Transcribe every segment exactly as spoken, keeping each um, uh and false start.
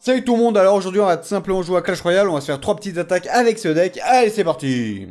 Salut tout le monde, alors aujourd'hui on va tout simplement jouer à Clash Royale, on va se faire trois petites attaques avec ce deck, allez c'est parti.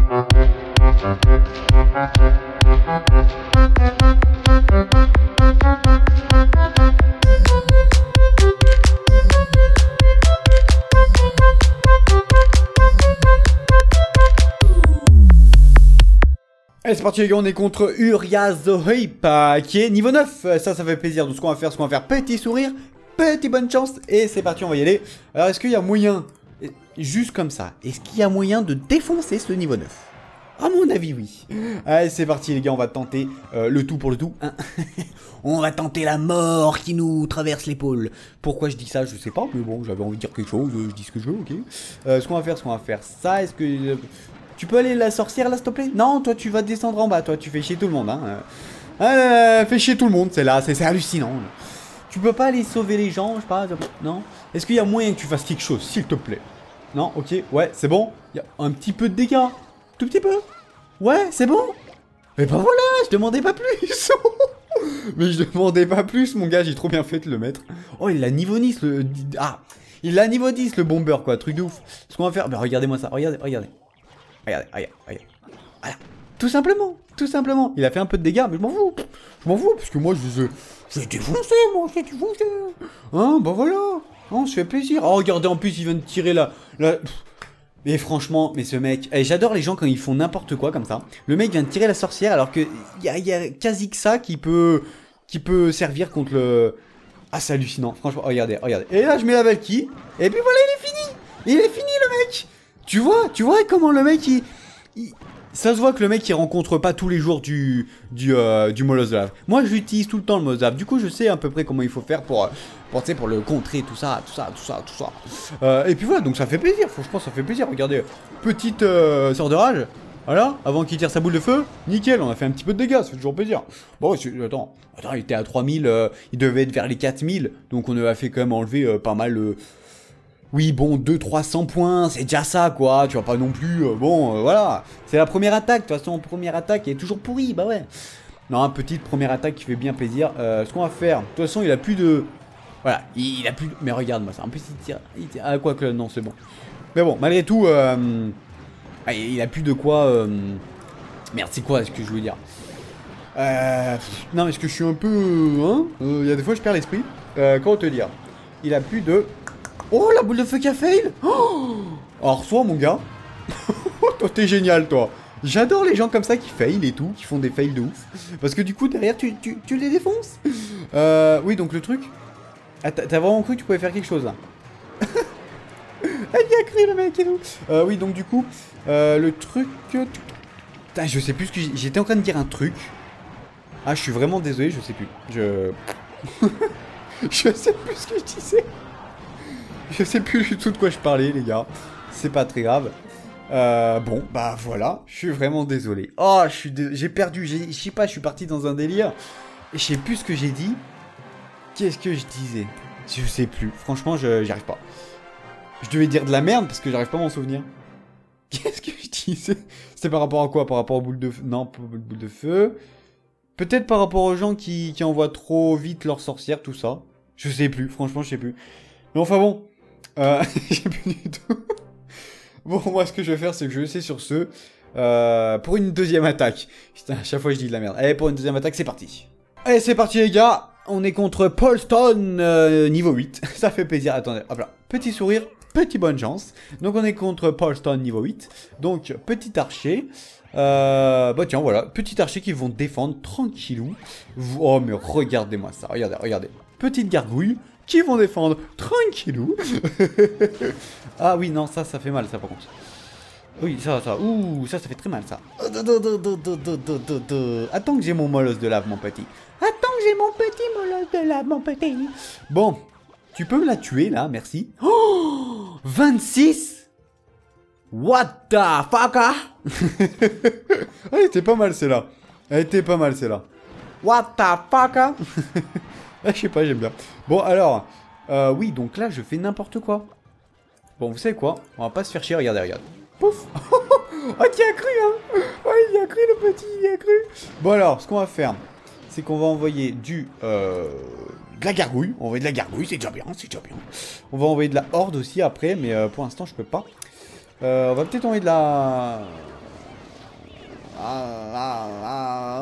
Allez c'est parti les gars, on est contre Uriah The Hype qui est niveau neuf, ça ça fait plaisir, donc ce qu'on va faire, ce qu'on va faire, petit sourire, petit bonne chance, et c'est parti on va y aller. Alors est-ce qu'il y a moyen, juste comme ça, est-ce qu'il y a moyen de défoncer ce niveau neuf? À mon avis oui. Allez c'est parti les gars, on va tenter euh, le tout pour le tout, hein. On va tenter la mort qui nous traverse l'épaule. Pourquoi je dis ça je sais pas, mais bon j'avais envie de dire quelque chose, je dis ce que je veux, ok. euh, Ce qu'on va faire, ce qu'on va faire, ça, est-ce que... Tu peux aller la sorcière là s'il te plaît? Non, toi tu vas descendre en bas, toi tu fais chier tout le monde, hein. Euh, fais chier tout le monde, c'est là, c'est hallucinant. Tu peux pas aller sauver les gens, je sais pas, non? Est-ce qu'il y a moyen que tu fasses quelque chose, s'il te plaît? Non, ok, ouais, c'est bon. Il y a un petit peu de dégâts, tout petit peu. Ouais, c'est bon. Mais bah voilà, je demandais pas plus. Mais je demandais pas plus, mon gars, j'ai trop bien fait de le mettre. Oh, il a niveau dix, le... Ah, il a niveau dix, le bomber, quoi, truc de ouf. Ce qu'on va faire, bah regardez-moi ça, regardez, regardez. Regardez, regardez, regardez. Voilà. Tout simplement, tout simplement. Il a fait un peu de dégâts, mais je m'en fous. Je m'en fous, parce que moi, je les ai... Je l'ai défoncé, moi, je l'ai défoncé. Hein, bah voilà. On se fait plaisir. Oh, regardez, en plus, il vient de tirer la... la... Mais franchement, mais ce mec... Eh, j'adore les gens quand ils font n'importe quoi, comme ça. Le mec vient de tirer la sorcière, alors que... Il y a, y a quasi que ça qui peut... Qui peut servir contre le... Ah, c'est hallucinant. Franchement, regardez, regardez. Et là, je mets la Valkyrie. Et puis voilà, il est fini. Il est fini, le mec. Tu vois, tu vois comment le mec, il, il... Ça se voit que le mec, il rencontre pas tous les jours du du, euh, du Molotov. Moi, j'utilise tout le temps le Molotov. Du coup, je sais à peu près comment il faut faire pour, pour, tu sais, pour le contrer, tout ça, tout ça, tout ça, tout ça. Euh, et puis voilà, donc ça fait plaisir. Franchement, ça fait plaisir. Regardez, petite euh, sort de rage. Voilà, avant qu'il tire sa boule de feu, nickel, on a fait un petit peu de dégâts, ça fait toujours plaisir. Bon, attends, attends, il était à trois mille, euh, il devait être vers les quatre mille. Donc on a fait quand même enlever euh, pas mal... Euh, Oui, bon, deux trois cents points, c'est déjà ça, quoi. Tu vas pas non plus... Euh, bon, euh, voilà. C'est la première attaque. De toute façon, première attaque, elle est toujours pourrie. Bah ouais. Non, petite première attaque qui fait bien plaisir. Euh, ce qu'on va faire... De toute façon, il a plus de... Voilà, il, il a plus de... Mais regarde-moi ça. En plus, il tire... Il tire... Ah, quoi que... Non, c'est bon. Mais bon, malgré tout... Euh... Ah, il a plus de quoi... Euh... Merde, c'est quoi ce que je voulais dire euh... Non, mais est-ce que je suis un peu... Hein euh, Il y a des fois, je perds l'esprit. Euh, comment te dire? Il a plus de... Oh, la boule de feu qui a fail. Oh, alors toi mon gars, toi t'es génial toi. J'adore les gens comme ça qui fail et tout, qui font des fails de ouf. Parce que du coup derrière tu, tu, tu les défonces. Euh, oui donc le truc... Ah, t'as vraiment cru que tu pouvais faire quelque chose là? Il y a cru le mec et tout. Euh, oui donc du coup, euh, le truc... Putain je sais plus ce que j'étais en train de dire un truc. Ah je suis vraiment désolé, je sais plus. Je... je sais plus ce que je disais. Je sais plus du tout de quoi je parlais, les gars. C'est pas très grave. Euh, bon, bah voilà. Je suis vraiment désolé. Oh, je suis dé... j'ai perdu. Je sais pas, je suis parti dans un délire. Et je sais plus ce que j'ai dit. Qu'est-ce que je disais? Je sais plus. Franchement, je j'y arrive pas. Je devais dire de la merde parce que j'arrive pas à m'en souvenir. Qu'est-ce que je disais? C'était par rapport à quoi? Par rapport aux boules de feu? Non, pas aux boules de feu. Peut-être par rapport aux gens qui, qui envoient trop vite leurs sorcières, tout ça. Je sais plus. Franchement, je sais plus. Mais enfin bon. Euh, j'ai plus du tout. Bon, moi, ce que je vais faire, c'est que je vais essayer sur ce. Euh, pour une deuxième attaque. Putain, à chaque fois, je dis de la merde. Allez, pour une deuxième attaque, c'est parti. Allez, c'est parti, les gars. On est contre Paul Stone, euh, niveau huit. Ça fait plaisir. Attendez, hop là. Petit sourire, petit bonne chance. Donc, on est contre Paul Stone, niveau huit. Donc, petit archer. Euh, bah, tiens, voilà. Petit archer qui vont défendre tranquillou. Oh, mais regardez-moi ça. Regardez, regardez. Petite gargouille. Qui vont défendre tranquillou. Ah oui, non, ça, ça fait mal, ça, par contre. Oui, ça, ça, ouh, ça, ça fait très mal, ça. Attends que j'ai mon molosse de lave, mon petit. Attends que j'ai mon petit molosse de lave, mon petit. Bon, tu peux me la tuer, là, merci. Oh, vingt-six. What the fuck, hein. Elle était pas mal, celle-là. Elle était pas mal, celle-là. What the fuck, hein. Ah, je sais pas, j'aime bien. Bon, alors, euh, oui, donc là, je fais n'importe quoi. Bon, vous savez quoi? On va pas se faire chier, regardez, regarde. Pouf. Oh, tu y as cru, hein. Ouais, il y a cru, le petit, il y a cru. Bon, alors, ce qu'on va faire, c'est qu'on va envoyer du... Euh, de la gargouille. On va envoyer de la gargouille, c'est déjà bien, c'est déjà bien. On va envoyer de la horde aussi après, mais euh, pour l'instant, je peux pas. Euh, on va peut-être envoyer de la... Ah, ah, ah,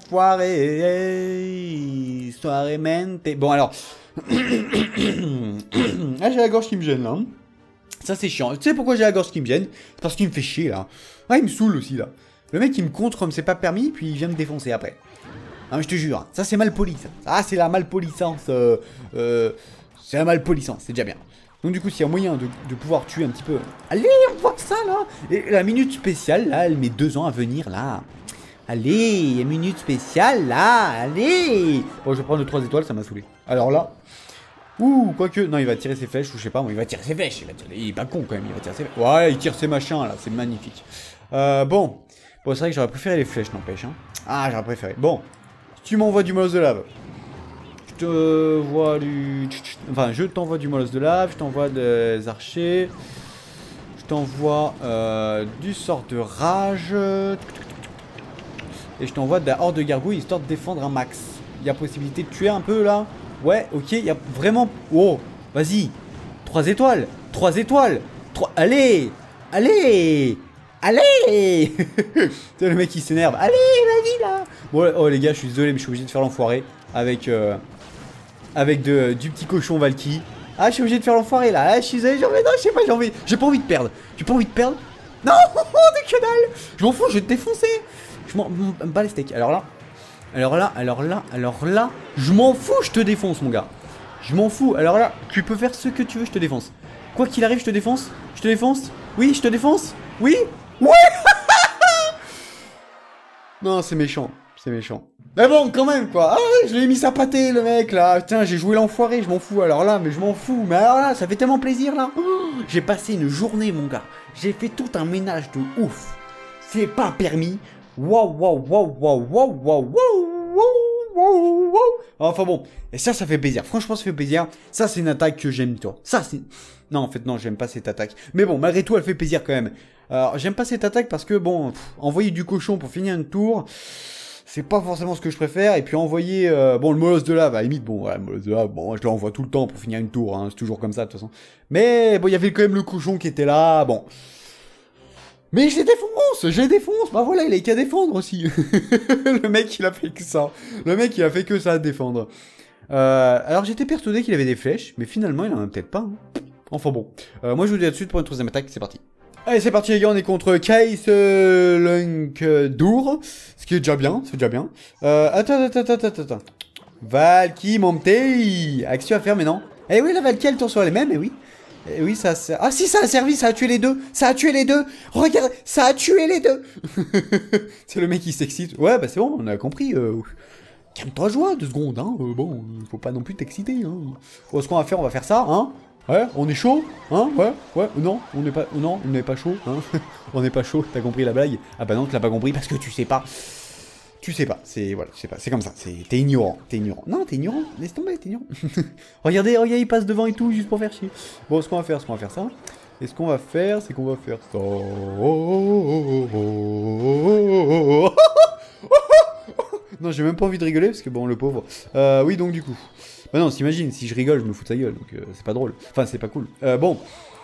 enfoiré, soirée mentée. Bon, alors... ah, j'ai la gorge qui me gêne, là. Ça, c'est chiant. Tu sais pourquoi j'ai la gorge qui me gêne? C'est parce qu'il me fait chier, là. Ah, il me saoule aussi, là. Le mec, il me contre comme c'est pas permis, puis il vient me défoncer après. Ah, mais je te jure, ça, c'est malpoli, ça. Ah, c'est la malpolissance. Euh, euh, c'est la malpolissance, c'est déjà bien. Donc, du coup, s'il y a moyen de, de pouvoir tuer un petit peu... Allez, on voit ça, là. Et la minute spéciale, là, elle met deux ans à venir, là. Allez, minute spéciale, là. Allez. Bon, je vais prendre le trois étoiles, ça m'a saoulé. Alors là... Ouh, quoique... Non, il va tirer ses flèches, ou je sais pas, moi, il va tirer ses flèches. Il, va tirer... il est pas con, quand même, il va tirer ses flèches. Ouais, il tire ses machins, là, c'est magnifique. Euh, bon. Bon, c'est vrai que j'aurais préféré les flèches, n'empêche, hein. Ah, j'aurais préféré. Bon. Si tu m'envoies du molosse de lave... Je te vois du... Enfin, je t'envoie du molosse de lave, je t'envoie des archers, je t'envoie euh, du sort de rage, et je t'envoie de la horde de gargouilles histoire de défendre un max. Il y a possibilité de tuer un peu là? Ouais, ok, il y a vraiment... Oh, vas-y, trois étoiles, trois étoiles, trois... Allez, allez, allez. C'est le mec qui s'énerve, allez, vas-y là. Bon, oh les gars, je suis désolé, mais je suis obligé de faire l'enfoiré avec... Euh... Avec de, du petit cochon Valky. Ah, je suis obligé de faire l'enfoiré là. Ah, je suis désolé, non, je sais pas, j'ai envie. J'ai pas envie de perdre. J'ai pas envie de perdre. Non, de que dalle. Je m'en fous, je vais te défoncer. Je m'en bats les steaks. Alors là, alors là, alors là, alors là, je m'en fous, je te défonce, mon gars. Je m'en fous. Alors là, tu peux faire ce que tu veux, je te défonce. Quoi qu'il arrive, je te défonce. Je te défonce. Oui, je te défonce. Oui. Ouais. Non, c'est méchant. C'est méchant. Mais bon, quand même, quoi. Ah, je l'ai mis sa pâté, le mec, là. Putain, j'ai joué l'enfoiré, je m'en fous. Alors là, mais je m'en fous. Mais alors là, ça fait tellement plaisir, là. Oh, j'ai passé une journée, mon gars. J'ai fait tout un ménage de ouf. C'est pas permis. Waouh, waouh, waouh, waouh, waouh, waouh, waouh, waouh, waouh. Enfin bon. Et ça, ça fait plaisir. Franchement, ça fait plaisir. Ça, c'est une attaque que j'aime, toi. Ça, c'est... Non, en fait, non, j'aime pas cette attaque. Mais bon, malgré tout, elle fait plaisir quand même. Alors, j'aime pas cette attaque parce que, bon, pff, envoyer du cochon pour finir une tour... C'est pas forcément ce que je préfère. Et puis envoyer... Euh, bon, le molosse de lave, à la limite, bon, voilà, le molosse de lave, bon, je l'envoie tout le temps pour finir une tour, hein, c'est toujours comme ça, de toute façon. Mais, bon, il y avait quand même le cochon qui était là, bon. Mais je les défonce, je les défonce, bah voilà, il a qu'à défendre aussi. Le mec, il a fait que ça. Le mec, il a fait que ça à défendre. Euh, alors, j'étais persuadé qu'il avait des flèches, mais finalement, il en a peut-être pas. Hein. Enfin bon. Euh, moi, je vous dis à tout de suite pour une troisième attaque, c'est parti. Allez, c'est parti les gars, on est contre Kaiselundur, ce qui est déjà bien, c'est déjà bien. Euh, attends, attends, attends, attends, attends. Valky Montey, action à faire, mais non. Eh oui, la Valky, elle tourne sur les mêmes, eh oui. Eh oui, ça, ça... Ah si, ça a servi, ça a tué les deux, ça a tué les deux. Regarde, ça a tué les deux. C'est le mec qui s'excite. Ouais, bah c'est bon, on a compris. Euh... Calme-toi, joie, deux secondes, hein. Euh, bon, faut pas non plus t'exciter, hein. Bon, ce qu'on va faire, on va faire ça, hein. Ouais, on est chaud, hein, ouais, ouais, non, on n'est pas, non, on n'est pas chaud, hein, on n'est pas chaud, t'as compris la blague? Ah bah non, tu l'as pas compris parce que tu sais pas, tu sais pas, c'est, voilà, tu sais pas, c'est comme ça, c'est, t'es ignorant, t'es ignorant, non, t'es ignorant, laisse tomber, t'es ignorant. Regardez, regarde, il passe devant et tout, juste pour faire chier. Bon, ce qu'on va faire, ce qu'on va faire ça, et ce qu'on va faire, c'est qu'on va faire ça. Non, j'ai même pas envie de rigoler parce que bon, le pauvre. Euh, oui, donc du coup. Bah non, s'imagine, si je rigole, je me fous de sa gueule, donc euh, c'est pas drôle. Enfin, c'est pas cool. Euh, bon.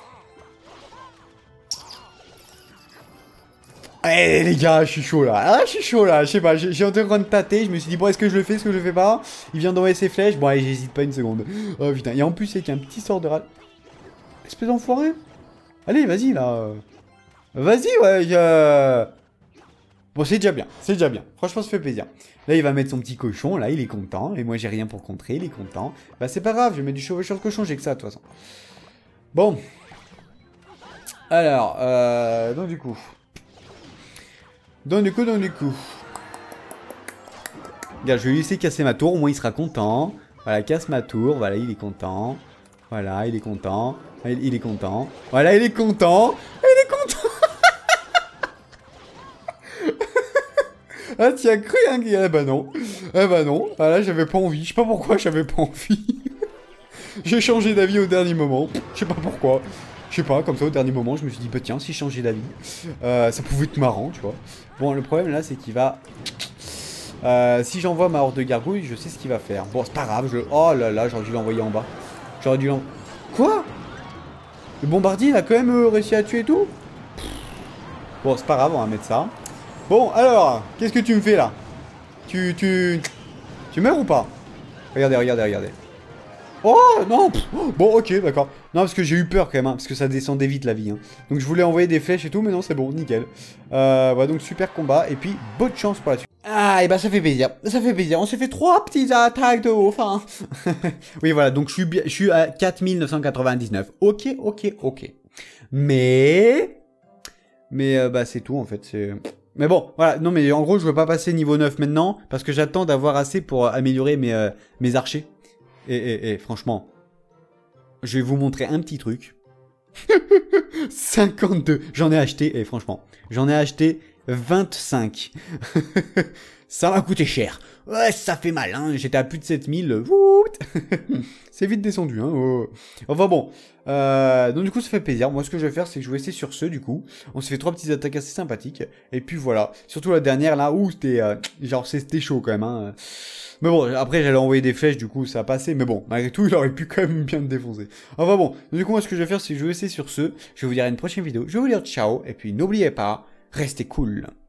Eh les gars, je suis chaud là. Ah, je suis chaud là. Je sais pas, j'ai en train de tâter. Je me suis dit, bon, est-ce que je le fais, est-ce que je le fais pas? Il vient d'envoyer ses flèches. Bon, allez, j'hésite pas une seconde. Oh putain. Et en plus, c'est qu'il y a un petit sort de rat. Espèce d'enfoiré. Allez, vas-y là. Vas-y, ouais. Euh... Bon, c'est déjà bien, c'est déjà bien. Franchement, ça fait plaisir. Là, il va mettre son petit cochon, là, il est content. Et moi, j'ai rien pour contrer, il est content. Bah, c'est pas grave, je vais mettre du chevaucheur de cochon, j'ai que ça, de toute façon. Bon. Alors, euh... donc, du coup. Donc, du coup, donc, du coup. Regarde, je vais lui laisser casser ma tour, au moins, il sera content. Voilà, casse ma tour, voilà, il est content. Voilà, il est content. Il, il est content. Voilà, il est content. Il est content. Ah, t'y as cru, hein, eh bah non. Eh bah non. Ah là, j'avais pas envie. Je sais pas pourquoi j'avais pas envie. J'ai changé d'avis au dernier moment. Je sais pas pourquoi. Je sais pas, comme ça, au dernier moment, je me suis dit, bah tiens, si je changeais d'avis, euh, ça pouvait être marrant, tu vois. Bon, le problème, là, c'est qu'il va... Euh, si j'envoie ma horde de gargouilles, je sais ce qu'il va faire. Bon, c'est pas grave, je... Oh là là, j'aurais dû l'envoyer en bas. J'aurais dû l'envoyer... Quoi? Le bombardier, il a quand même euh, réussi à tuer et tout? Bon, c'est pas grave, on va mettre ça. Bon, alors, qu'est-ce que tu me fais là? Tu... Tu... Tu meurs ou pas? Regardez, regardez, regardez. Oh non pff, bon ok d'accord. Non parce que j'ai eu peur quand même hein, parce que ça descendait vite la vie hein. Donc je voulais envoyer des flèches et tout mais non c'est bon nickel. euh, Voilà donc super combat et puis bonne chance pour la suite. Ah et bah ça fait plaisir, ça fait plaisir. On s'est fait trois petites attaques de haut hein. Oui voilà donc je suis, bien, je suis à quatre mille neuf cent quatre-vingt-dix-neuf. Ok ok ok. Mais... Mais euh, bah c'est tout en fait c'est... Mais bon, voilà, non mais en gros je veux pas passer niveau neuf maintenant parce que j'attends d'avoir assez pour améliorer mes, euh, mes archers. Et, et, et franchement, je vais vous montrer un petit truc. cinquante-deux, j'en ai acheté, et franchement, j'en ai acheté vingt-cinq. Ça m'a coûté cher. Ouais, ça fait mal, hein. J'étais à plus de sept mille. C'est vite descendu, hein. Oh. Enfin bon. Euh, donc du coup, ça fait plaisir. Moi, ce que je vais faire, c'est que je vais essayer sur ce, du coup. On s'est fait trois petites attaques assez sympathiques. Et puis voilà. Surtout la dernière, là, où c'était... Euh, genre, c'était chaud, quand même, hein. Mais bon, après, j'allais envoyer des flèches, du coup, ça a passé. Mais bon, malgré tout, il aurait pu quand même bien me défoncer. Enfin bon. Donc, du coup, moi, ce que je vais faire, c'est que je vais essayer sur ce. Je vais vous dire à une prochaine vidéo. Je vais vous dire ciao. Et puis, n'oubliez pas, restez cool.